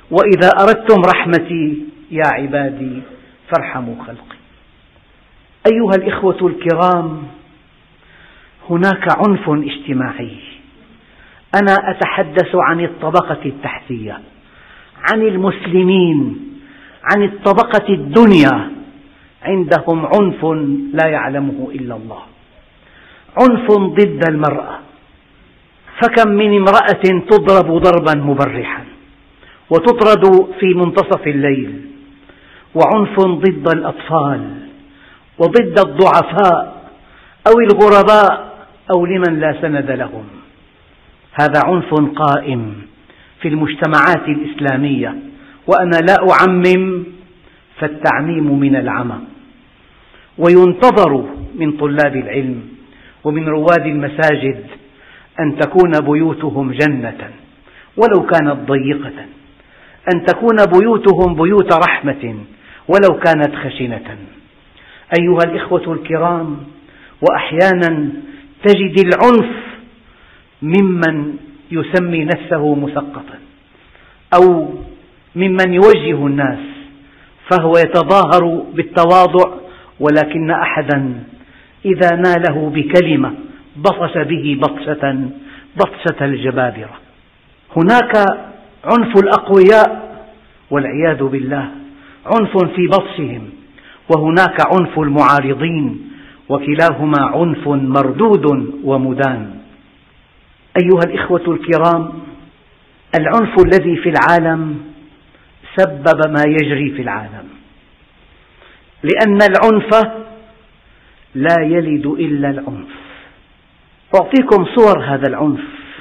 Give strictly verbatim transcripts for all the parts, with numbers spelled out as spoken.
وإذا أردتم رحمتي يا عبادي فارحموا خلقي. أيها الإخوة الكرام، هناك عنف اجتماعي. أنا أتحدث عن الطبقة التحتية، عن المسلمين، عن الطبقة الدنيا، عندهم عنف لا يعلمه إلا الله، عنف ضد المرأة، فكم من امرأة تضرب ضربا مبرحا وتطرد في منتصف الليل، وعنف ضد الأطفال وضد الضعفاء أو الغرباء أو لمن لا سند لهم. هذا عنف قائم في المجتمعات الإسلامية، وأنا لا أعمم، فالتعميم من العمى. وينتظر من طلاب العلم ومن رواد المساجد أن تكون بيوتهم جنة ولو كانت ضيقة، أن تكون بيوتهم بيوت رحمة ولو كانت خشنة. أيها الإخوة الكرام، وأحيانا تجد العنف ممن يسمي نفسه مثقفا أو ممن يوجه الناس، فهو يتظاهر بالتواضع، ولكن أحدا إذا ناله بكلمة بطش به بطشة بطشة الجبابرة. هناك عنف الأقوياء والعياذ بالله، عنف في بطشهم، وهناك عنف المعارضين، وكلاهما عنف مردود ومدان. أيها الإخوة الكرام، العنف الذي في العالم سبب ما يجري في العالم، لأن العنف لا يلد إلا العنف. أعطيكم صور هذا العنف: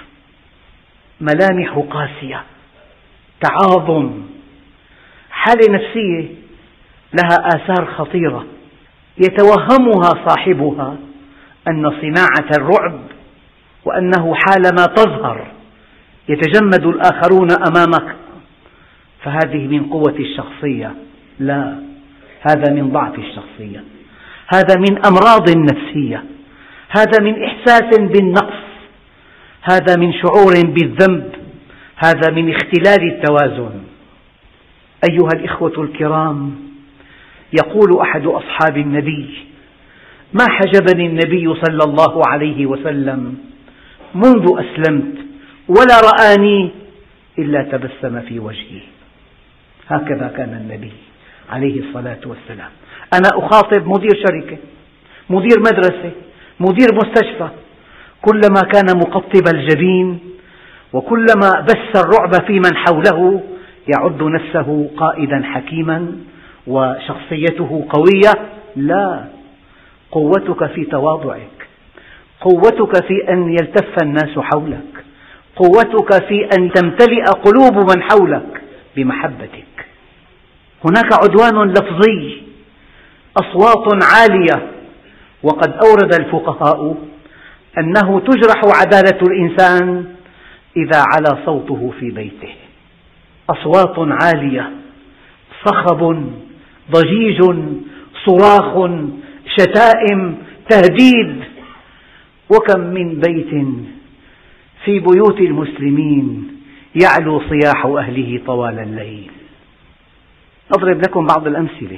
ملامح قاسية، تعاظم، حالة نفسية لها آثار خطيرة يتوهمها صاحبها أن صناعة الرعب، وأنه حالما تظهر يتجمد الآخرون أمامك، فهذه من قوة الشخصية. لا، هذا من ضعف الشخصية، هذا من أمراض نفسية، هذا من إحساس بالنقص، هذا من شعور بالذنب، هذا من اختلال التوازن. أيها الإخوة الكرام، يقول أحد أصحاب النبي: ما حجبني النبي صلى الله عليه وسلم منذ أسلمت ولا رآني إلا تبسم في وجهي. هكذا كان النبي عليه الصلاة والسلام. أنا أخاطب مدير شركة، مدير مدرسة، مدير مستشفى، كلما كان مقطب الجبين وكلما بث الرعب في من حوله يعد نفسه قائدا حكيما وشخصيته قوية. لا، قوتك في تواضعك، قوتك في أن يلتف الناس حولك، قوتك في أن تمتلئ قلوب من حولك بمحبتك. هناك عدوان لفظي، أصوات عالية، وقد أورد الفقهاء أنه تجرح عدالة الإنسان إذا علا صوته في بيته. أصوات عالية، صخب، ضجيج، صراخ، شتائم، تهديد. وكم من بيت في بيوت المسلمين يعلو صياح أهله طوال الليل. أضرب لكم بعض الأمثلة.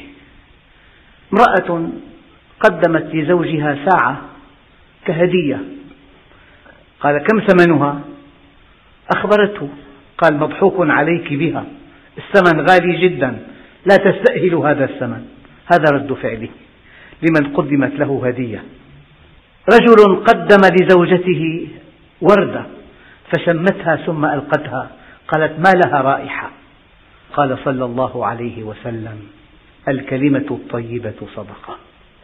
امرأة قدمت لزوجها ساعة كهدية، قال: كم ثمنها؟ أخبرته، قال: مضحوك عليك بها، الثمن غالي جدا، لا تستأهل هذا الثمن. هذا رد فعله لمن قدمت له هدية. رجل قدم لزوجته وردة فشمتها ثم ألقتها، قالت: ما لها رائحة. قال صلى الله عليه وسلم: الكلمة الطيبة صدقة.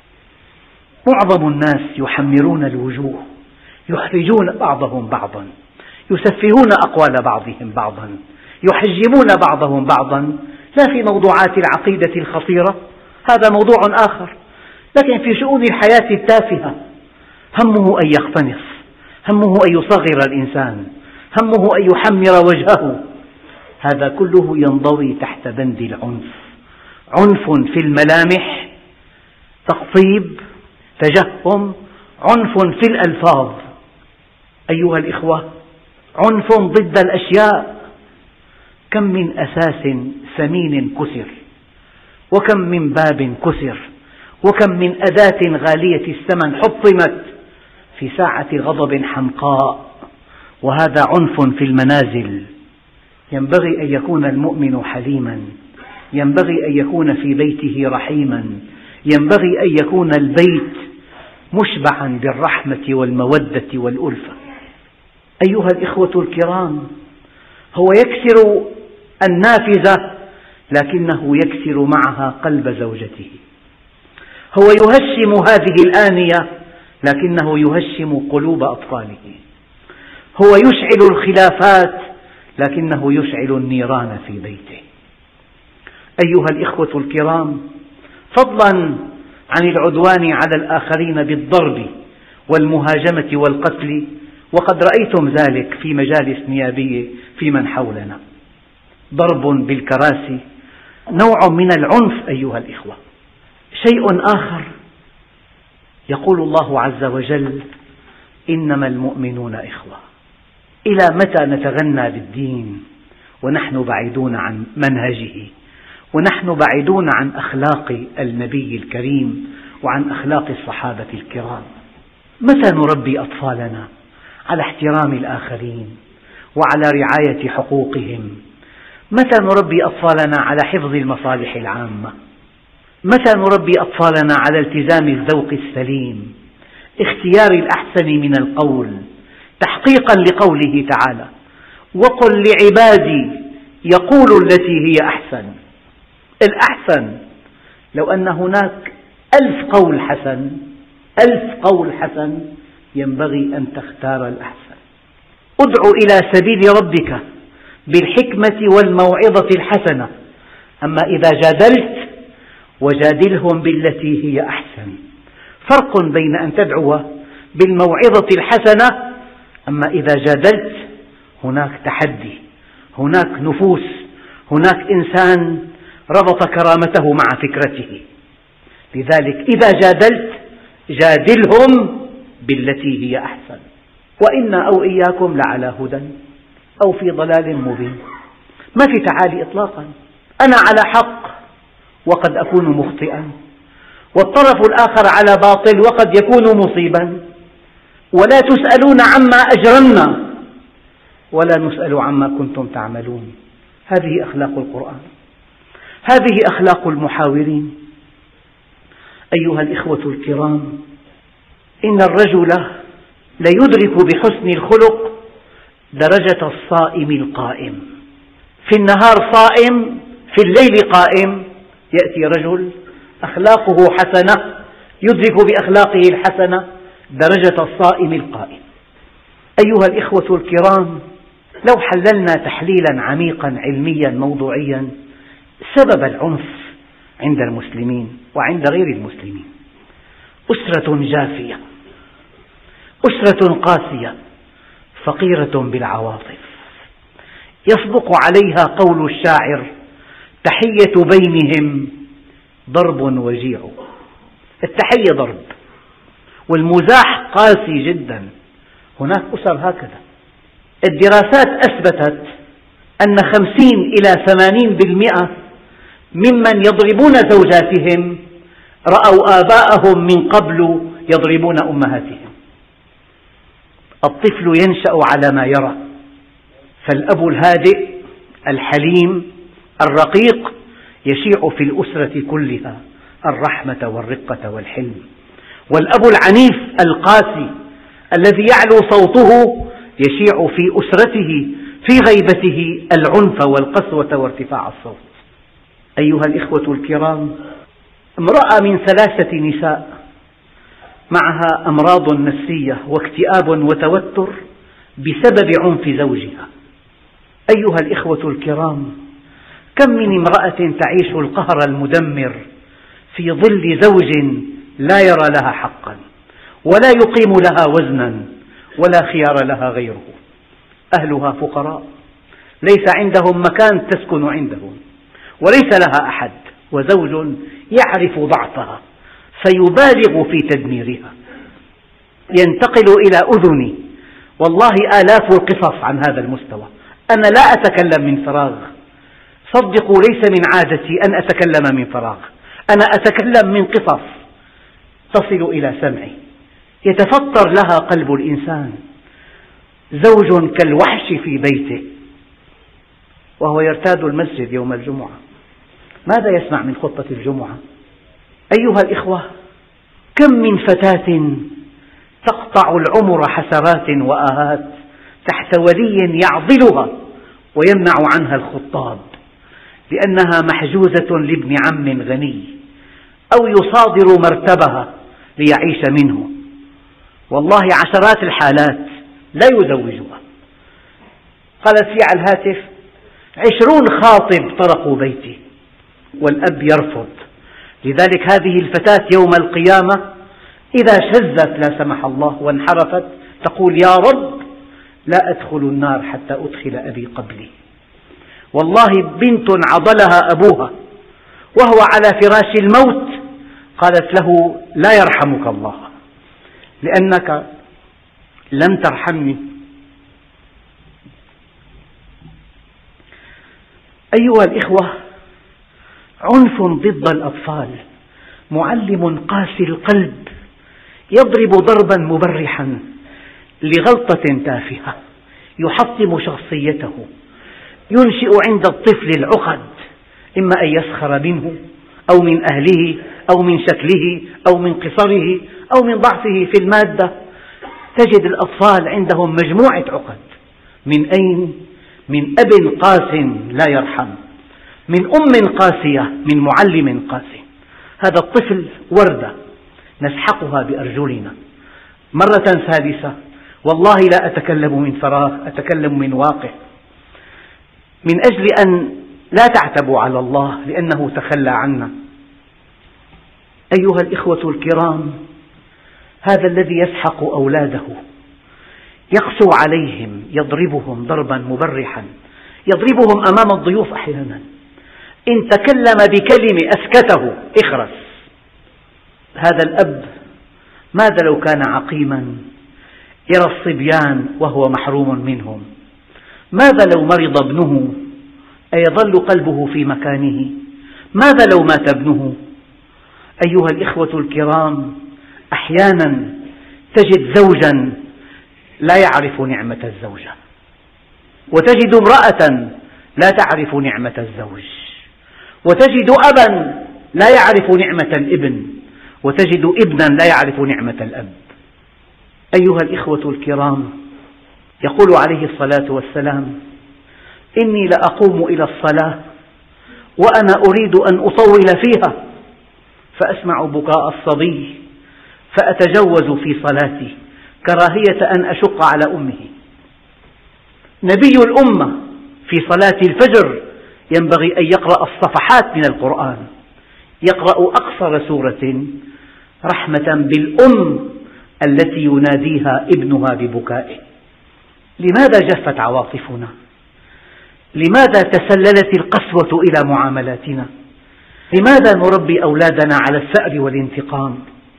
معظم الناس يحمرون الوجوه، يحرجون بعضهم بعضا، يسفهون أقوال بعضهم بعضا، يحجمون بعضهم بعضا، لا في موضوعات العقيدة الخطيرة، هذا موضوع آخر، لكن في شؤون الحياة التافهة همه أن يقتنص، همه أن يصغر الإنسان، همه أن يحمر وجهه. هذا كله ينضوي تحت بند العنف. عنف في الملامح، تقطيب، تجهم، عنف في الألفاظ. أيها الإخوة، عنف ضد الأشياء، كم من أساس ثمين كسر، وكم من باب كسر، وكم من أداة غالية الثمن حطمت في ساعة غضب حمقاء، وهذا عنف في المنازل. ينبغي أن يكون المؤمن حليما، ينبغي أن يكون في بيته رحيما، ينبغي أن يكون البيت مشبعا بالرحمة والمودة والألفة. أيها الإخوة الكرام، هو يكسر النافذة لكنه يكسر معها قلب زوجته، هو يهشم هذه الآنية لكنه يهشم قلوب أطفاله، هو يشعل الخلافات لكنه يشعل النيران في بيته. أيها الإخوة الكرام، فضلا عن العدوان على الآخرين بالضرب والمهاجمة والقتل، وقد رأيتم ذلك في مجالس نيابية في من حولنا، ضرب بالكراسي، نوع من العنف أيها الإخوة. شيء آخر، يقول الله عز وجل: إنما المؤمنون إخوة. إلى متى نتغنى بالدين ونحن بعيدون عن منهجه، ونحن بعيدون عن أخلاق النبي الكريم وعن أخلاق الصحابة الكرام؟ متى نربي أطفالنا على احترام الآخرين وعلى رعاية حقوقهم؟ متى نربي أطفالنا على حفظ المصالح العامة؟ متى نربي أطفالنا على التزام الذوق السليم، اختيار الأحسن من القول، تحقيقا لقوله تعالى: وقل لعبادي يقولوا التي هي أحسن. الأحسن، لو أن هناك ألف قول حسن، ألف قول حسن، ينبغي أن تختار الأحسن. ادع إلى سبيل ربك بالحكمة والموعظة الحسنة، أما إذا جادلت وجادلهم بالتي هي أحسن. فرق بين أن تدعو بالموعظة الحسنة، أما إذا جادلت هناك تحدي، هناك نفوس، هناك إنسان ربط كرامته مع فكرته. لذلك إذا جادلت جادلهم بالتي هي أحسن. وإنا أو إياكم لعلى هدى أو في ضلال مبين. ما في تعالي إطلاقا، أنا على حق وقد أكون مخطئا، والطرف الآخر على باطل وقد يكون مصيبا، ولا تسألون عما أجرمنا ولا نسأل عما كنتم تعملون. هذه أخلاق القرآن، هذه أخلاق المحاورين. أيها الإخوة الكرام، إن الرجل ليدرك بحسن الخلق درجة الصائم القائم. في النهار صائم، في الليل قائم. يأتي رجل أخلاقه حسنة يدرك بأخلاقه الحسنة درجة الصائم القائم. أيها الإخوة الكرام، لو حللنا تحليلا عميقا علميا موضوعيا سبب العنف عند المسلمين وعند غير المسلمين: أسرة جافية، أسرة قاسية، فقيرة بالعواطف، يصدق عليها قول الشاعر: تحية بينهم ضرب وجيع. التحية ضرب والمزاح قاسي جدا. هناك أسر هكذا. الدراسات أثبتت أن خمسين إلى ثمانين بالمئة ممن يضربون زوجاتهم رأوا آباءهم من قبل يضربون أمهاتهم. الطفل ينشأ على ما يرى، فالأب الهادئ الحليم الرقيق يشيع في الأسرة كلها الرحمة والرقة والحلم، والأب العنيف القاسي الذي يعلو صوته يشيع في أسرته في غيبته العنف والقسوة وارتفاع الصوت. أيها الإخوة الكرام، امرأة من ثلاثة نساء معها أمراض نفسية واكتئاب وتوتر بسبب عنف زوجها. أيها الإخوة الكرام، كم من امرأة تعيش القهر المدمر في ظل زوج لا يرى لها حقا ولا يقيم لها وزنا ولا خيار لها غيره. أهلها فقراء، ليس عندهم مكان تسكن عندهم، وليس لها أحد، وزوج يعرف ضعفها فيبالغ في تدميرها. ينتقل إلى أذني والله آلاف القصص عن هذا المستوى. أنا لا أتكلم من فراغ، صدقوا ليس من عادتي أن أتكلم من فراغ، أنا أتكلم من قصص تصل إلى سمعي يتفطر لها قلب الإنسان. زوج كالوحش في بيته وهو يرتاد المسجد يوم الجمعة، ماذا يسمع من خطبة الجمعة؟ أيها الإخوة، كم من فتاة تقطع العمر حسرات وآهات تحت ولي يعضلها ويمنع عنها الخطاب لأنها محجوزة لابن عم غني أو يصادر مرتبها ليعيش منه. والله عشرات الحالات لا يزوجها. قالت لي على الهاتف: عشرون خاطب طرقوا بيتي والأب يرفض. لذلك هذه الفتاة يوم القيامة إذا شذت لا سمح الله وانحرفت تقول: يا رب لا أدخل النار حتى أدخل أبي قبلي. والله بنت عضلها أبوها وهو على فراش الموت قالت له: لا يرحمك الله لأنك لم ترحمني. أيها الإخوة، عنف ضد الأطفال، معلم قاسي القلب يضرب ضربا مبرحا لغلطة تافهة يحطم شخصيته، ينشئ عند الطفل العقد، إما أن يسخر منه أو من أهله أو من شكله أو من قصره أو من ضعفه في المادة. تجد الأطفال عندهم مجموعة عقد. من أين؟ من أب قاس لا يرحم، من أم قاسية، من معلم قاسي. هذا الطفل وردة نسحقها بأرجلنا. مرة ثالثة، والله لا أتكلم من فراغ، أتكلم من واقع، من أجل أن لا تعتبوا على الله لأنه تخلى عنا. أيها الإخوة الكرام، هذا الذي يسحق أولاده يقسو عليهم، يضربهم ضربا مبرحا، يضربهم أمام الضيوف أحيانا. إن تكلم بكلمة أسكته: اخرس. هذا الأب ماذا لو كان عقيما يرى الصبيان وهو محروم منهم؟ ماذا لو مرض ابنه أيظل قلبه في مكانه؟ ماذا لو مات ابنه؟ أيها الإخوة الكرام، أحيانا تجد زوجا لا يعرف نعمة الزوجة، وتجد امرأة لا تعرف نعمة الزوج، وتجد أبا لا يعرف نعمة الابن، وتجد ابنا لا يعرف نعمة الأب. أيها الإخوة الكرام، يقول عليه الصلاة والسلام: إني لأقوم إلى الصلاة وأنا أريد أن أطول فيها فأسمع بكاء الصبي فأتجوز في صلاتي كراهية أن أشق على أمه. نبي الأمة في صلاة الفجر ينبغي أن يقرأ الصفحات من القرآن، يقرأ أقصر سورة رحمة بالأم التي يناديها ابنها ببكائه. لماذا جفت عواطفنا؟ لماذا تسللت القسوة إلى معاملاتنا؟ لماذا نربي أولادنا على الثأر والانتقام؟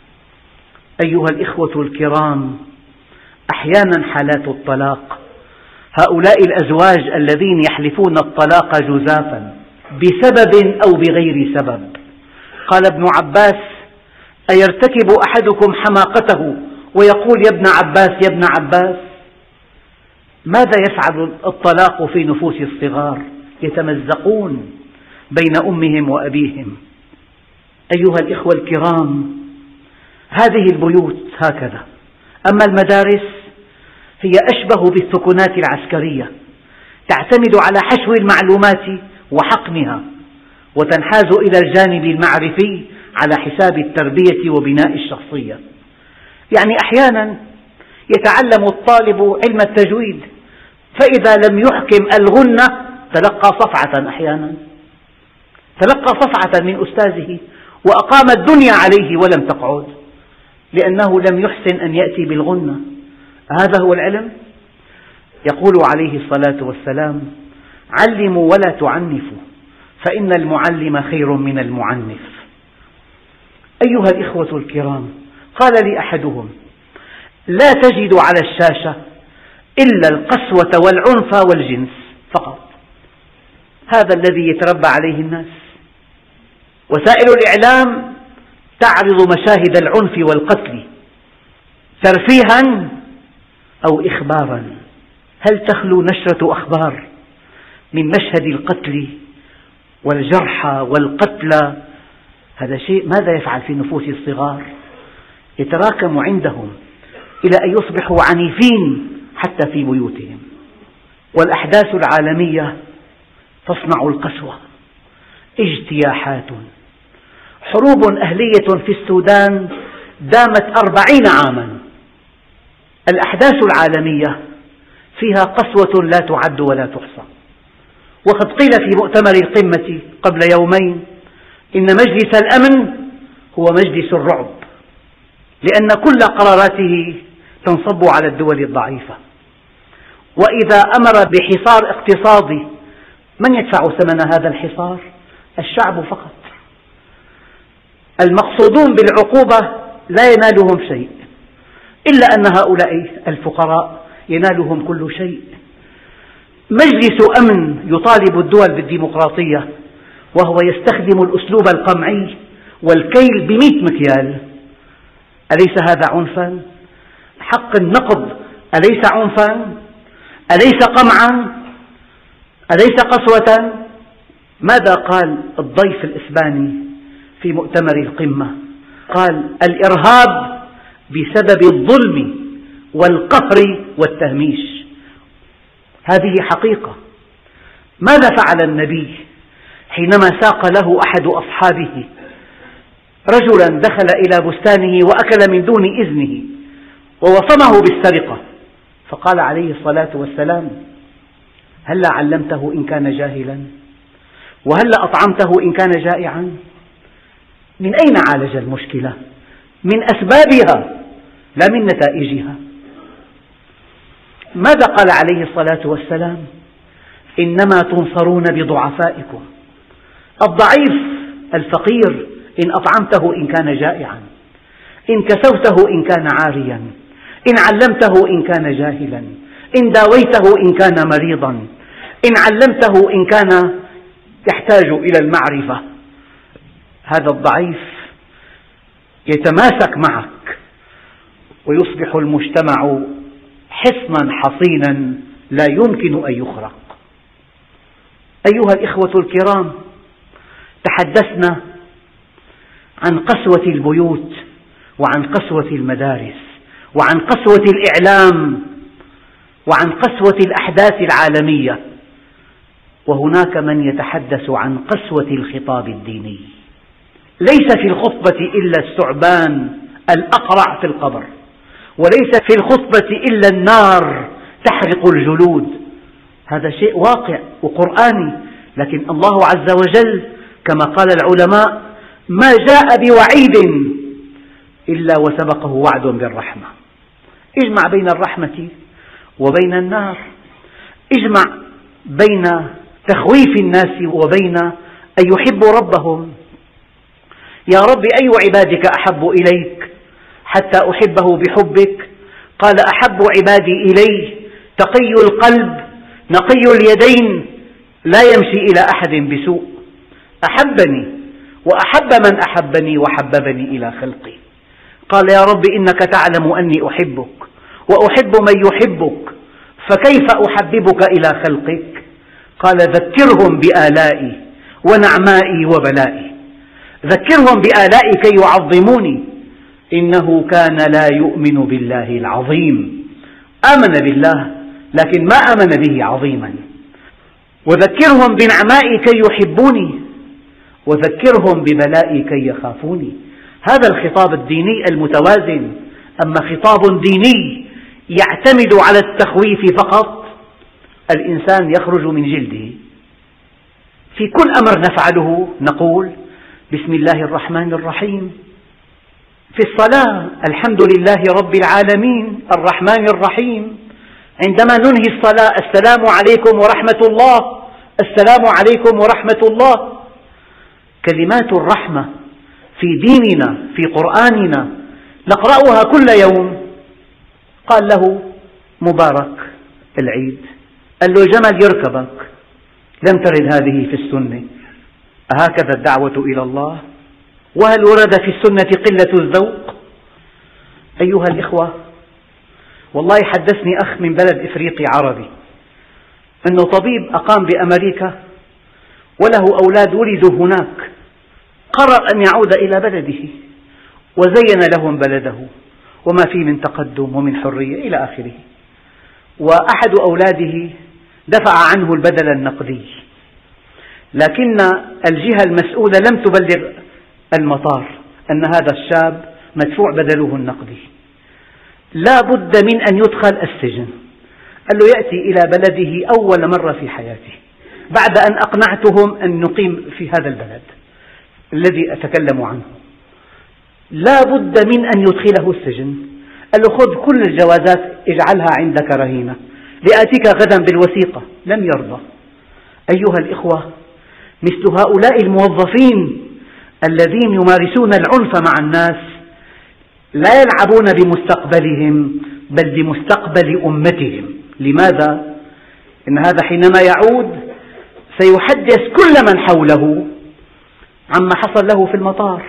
أيها الإخوة الكرام، أحيانا حالات الطلاق، هؤلاء الأزواج الذين يحلفون الطلاق جزافا بسبب أو بغير سبب. قال ابن عباس: أيرتكب أحدكم حماقته ويقول يا ابن عباس يا ابن عباس؟ ماذا يفعل الطلاق في نفوس الصغار؟ يتمزقون بين أمهم وأبيهم. أيها الإخوة الكرام، هذه البيوت هكذا. أما المدارس هي أشبه بالسكنات العسكرية، تعتمد على حشو المعلومات وحقنها، وتنحاز إلى الجانب المعرفي على حساب التربية وبناء الشخصية. يعني أحيانا يتعلم الطالب علم التجويد، فإذا لم يحكم الغنة تلقى صفعة، أحيانا تلقى صفعة من أستاذه وأقام الدنيا عليه ولم تقعد، لأنه لم يحسن أن يأتي بالغنة. هذا هو العلم. يقول عليه الصلاة والسلام: علموا ولا تعنفوا فإن المعلم خير من المعنف. أيها الإخوة الكرام، قال لي أحدهم: لا تجد على الشاشة إلا القسوة والعنف والجنس فقط. هذا الذي يتربى عليه الناس. وسائل الإعلام تعرض مشاهد العنف والقتل ترفيها أو إخبارا. هل تخلو نشرة أخبار من مشهد القتل والجرحى والقتلى؟ هذا شيء ماذا يفعل في نفوس الصغار؟ يتراكم عندهم إلى أن يصبحوا عنيفين حتى في بيوتهم. والأحداث العالمية تصنع القسوة. اجتياحات، حروب أهلية في السودان دامت أربعين عاما. الأحداث العالمية فيها قسوة لا تعد ولا تحصى. وقد قيل في مؤتمر القمة قبل يومين إن مجلس الأمن هو مجلس الرعب، لأن كل قراراته تنصب على الدول الضعيفة. وإذا أمر بحصار اقتصادي، من يدفع ثمن هذا الحصار؟ الشعب فقط. المقصودون بالعقوبة لا ينالهم شيء، إلا أن هؤلاء الفقراء ينالهم كل شيء. مجلس أمن يطالب الدول بالديمقراطية وهو يستخدم الأسلوب القمعي والكيل بمئة مكيال. أليس هذا عنفا؟ حق النقد أليس عنفا؟ أليس قمعا؟ أليس قسوة؟ ماذا قال الضيف الإسباني في مؤتمر القمة؟ قال: الإرهاب بسبب الظلم والقهر والتهميش. هذه حقيقة. ماذا فعل النبي حينما ساق له أحد أصحابه رجلا دخل إلى بستانه وأكل من دون إذنه ووصمه بالسرقة؟ فقال عليه الصلاة والسلام: هلا علمته إن كان جاهلا، وهلا أطعمته إن كان جائعا. من أين عالج المشكلة؟ من أسبابها لا من نتائجها. ماذا قال عليه الصلاة والسلام؟ إنما تنصرون بضعفائكم. الضعيف الفقير إن أطعمته إن كان جائعا، إن كسوته إن كان عاريا، إن علمته إن كان جاهلا، إن داويته إن كان مريضا، إن علمته إن كان يحتاج إلى المعرفة. هذا الضعيف يتماسك معك ويصبح المجتمع حصنا حصينا لا يمكن أن يخرق. أيها الإخوة الكرام، تحدثنا عن قسوة البيوت وعن قسوة المدارس وعن قسوة الإعلام وعن قسوة الأحداث العالمية، وهناك من يتحدث عن قسوة الخطاب الديني. ليس في الخطبة إلا الثعبان الأقرع في القبر، وليس في الخطبة إلا النار تحرق الجلود. هذا شيء واقع وقرآني، لكن الله عز وجل كما قال العلماء ما جاء بوعيد إلا وسبقه وعد بالرحمة. اجمع بين الرحمة وبين النار، اجمع بين تخويف الناس وبين أن يحبوا ربهم. يا رب أي عبادك أحب إليك حتى أحبه بحبك؟ قال: أحب عبادي إلي تقي القلب نقي اليدين لا يمشي إلى أحد بسوء. أحبني وأحب من أحبني وحببني إلى خلقي. قال: يا رب إنك تعلم أني أحبك وأحب من يحبك، فكيف أحببك إلى خلقك؟ قال: ذكرهم بآلائي ونعمائي وبلائي. ذكرهم بآلائي كي يعظموني، إنه كان لا يؤمن بالله العظيم. آمن بالله لكن ما آمن به عظيما. وذكرهم بنعمائي كي يحبوني، وذكرهم ببلائي كي يخافوني. هذا الخطاب الديني المتوازن. أما خطاب ديني يعتمد على التخويف فقط، الإنسان يخرج من جلده. في كل أمر نفعله نقول: بسم الله الرحمن الرحيم. في الصلاة: الحمد لله رب العالمين الرحمن الرحيم. عندما ننهي الصلاة: السلام عليكم ورحمة الله، السلام عليكم ورحمة الله. كلمات الرحمة في ديننا في قرآننا نقرأها كل يوم. قال له: مبارك العيد. قال له: جمل يركبك. لم ترد هذه في السنة. أهكذا الدعوة إلى الله؟ وهل ورد في السنة قلة الذوق؟ أيها الإخوة، والله حدثني أخ من بلد إفريقي عربي أنه طبيب أقام بأمريكا وله أولاد ولدوا هناك، قرر أن يعود إلى بلده وزين لهم بلده وما فيه من تقدم ومن حرية إلى آخره، وأحد أولاده دفع عنه البدل النقدي، لكن الجهة المسؤولة لم تبلغ المطار أن هذا الشاب مدفوع بدله النقدي. لا بد من أن يدخل السجن. قال له يأتي إلى بلده أول مرة في حياته بعد أن أقنعتهم أن نقيم في هذا البلد الذي أتكلم عنه. لا بد من أن يدخله السجن. قال له خذ كل الجوازات اجعلها عندك رهينة لآتيك غدا بالوثيقة. لم يرضى. أيها الإخوة، مثل هؤلاء الموظفين الذين يمارسون العنف مع الناس لا يلعبون بمستقبلهم بل بمستقبل أمتهم. لماذا؟ إن هذا حينما يعود سيحدث كل من حوله عما حصل له في المطار.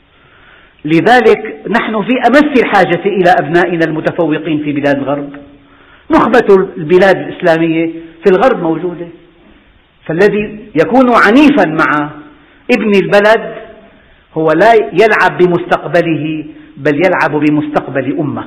لذلك نحن في أمس الحاجة إلى أبنائنا المتفوقين في بلاد الغرب. نخبة البلاد الإسلامية في الغرب موجودة، فالذي يكون عنيفا مع ابن البلد هو لا يلعب بمستقبله بل يلعب بمستقبل أمة.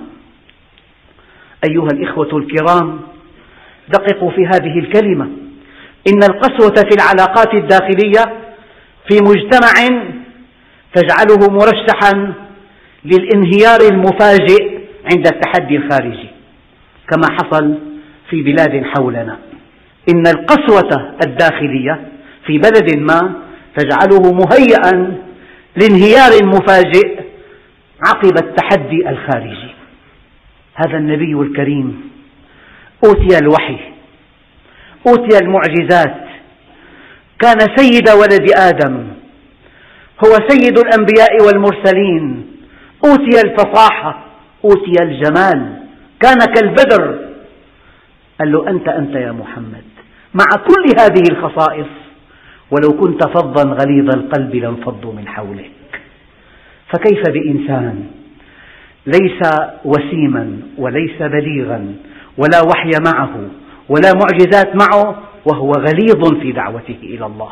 أيها الإخوة الكرام، دققوا في هذه الكلمة. إن القسوة في العلاقات الداخلية في مجتمع تجعله مرشحا للانهيار المفاجئ عند التحدي الخارجي كما حصل في بلاد حولنا. إن القسوة الداخلية في بلد ما تجعله مهيئا لانهيار مفاجئ عقب التحدي الخارجي. هذا النبي الكريم أوتي الوحي، أوتي المعجزات، كان سيد ولد آدم، هو سيد الأنبياء والمرسلين، أوتي الفصاحة، أوتي الجمال، كان كالبدر. قال له أنت أنت يا محمد مع كل هذه الخصائص، ولو كنت فظا غليظ القلب لانفضوا من حولك. فكيف بإنسان ليس وسيما وليس بليغا ولا وحي معه ولا معجزات معه وهو غليظ في دعوته إلى الله؟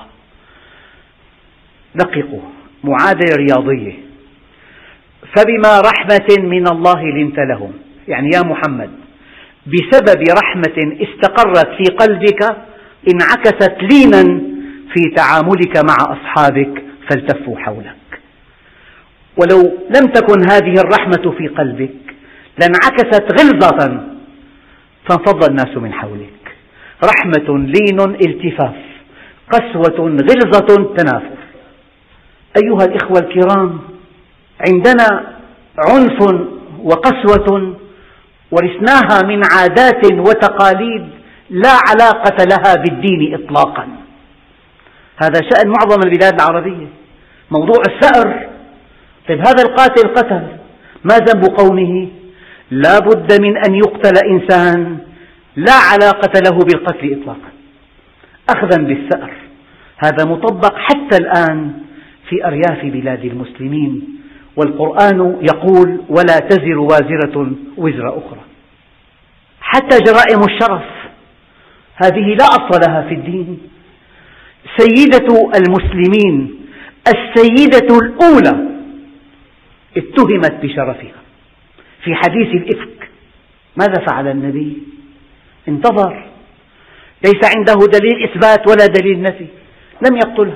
دققوا، معادلة رياضية. فبما رحمة من الله لنت لهم، يعني يا محمد بسبب رحمة استقرت في قلبك انعكست لينا في تعاملك مع أصحابك فالتفوا حولك. ولو لم تكن هذه الرحمة في قلبك لانعكست غلظة فانفض الناس من حولك. رحمة لين التفاف، قسوة غلظة تنافر. أيها الإخوة الكرام، عندنا عنف وقسوة ورثناها من عادات وتقاليد لا علاقة لها بالدين إطلاقا. هذا شأن معظم البلاد العربية. موضوع الثأر، طيب هذا القاتل قتل، ما ذنب قومه؟ لا بد من أن يقتل إنسان لا علاقة له بالقتل إطلاقا أخذا بالثأر. هذا مطبق حتى الآن في أرياف بلاد المسلمين، والقرآن يقول ولا تزر وازرة وزر أخرى. حتى جرائم الشرف هذه لا أصل لها في الدين. سيدة المسلمين السيدة الأولى اتهمت بشرفها في حديث الإفك. ماذا فعل النبي؟ انتظر، ليس عنده دليل إثبات ولا دليل نفي، لم يقتلها.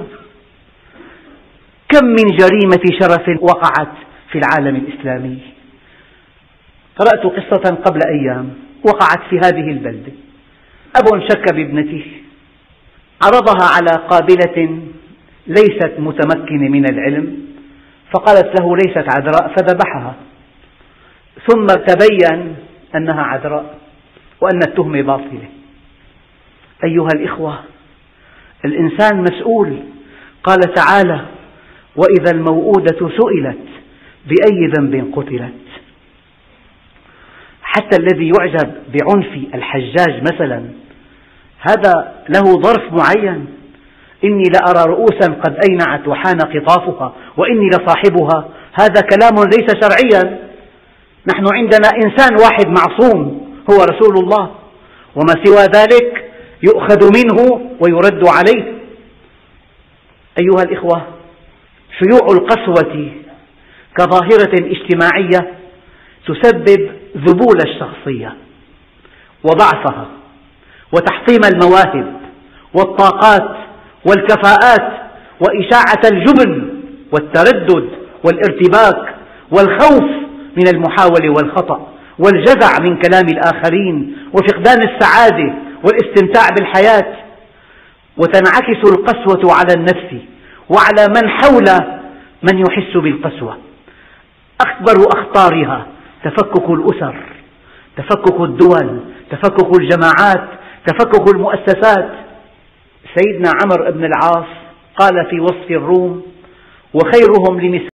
كم من جريمة شرف وقعت في العالم الإسلامي. قرأت قصة قبل أيام وقعت في هذه البلدة. أب شك بابنته، عرضها على قابلة ليست متمكنة من العلم فقالت له ليست عذراء فذبحها، ثم تبين أنها عذراء وأن التهمة باطلة. أيها الإخوة، الإنسان مسؤول. قال تعالى وإذا الموءودة سئلت بأي ذنب قتلت. حتى الذي يعجب بعنف الحجاج مثلا هذا له ظرف معين. إني لأرى رؤوسا قد أينعت وحان قطافها وإني لصاحبها، هذا كلام ليس شرعيا. نحن عندنا إنسان واحد معصوم هو رسول الله، وما سوى ذلك يؤخذ منه ويرد عليه. أيها الإخوة، شيوع القسوة كظاهرة اجتماعية تسبب ذبول الشخصية وضعفها وتحطيم المواهب والطاقات والكفاءات وإشاعة الجبن والتردد والارتباك والخوف من المحاولة والخطأ والجزع من كلام الآخرين وفقدان السعادة والاستمتاع بالحياة. وتنعكس القسوة على النفس وعلى من حول من يحس بالقسوة. أكبر أخطارها تفكك الأسر، تفكك الدول، تفكك الجماعات، تفكك المؤسسات. سيدنا عمرو بن العاص قال في وصف الروم: وخيرهم لنساء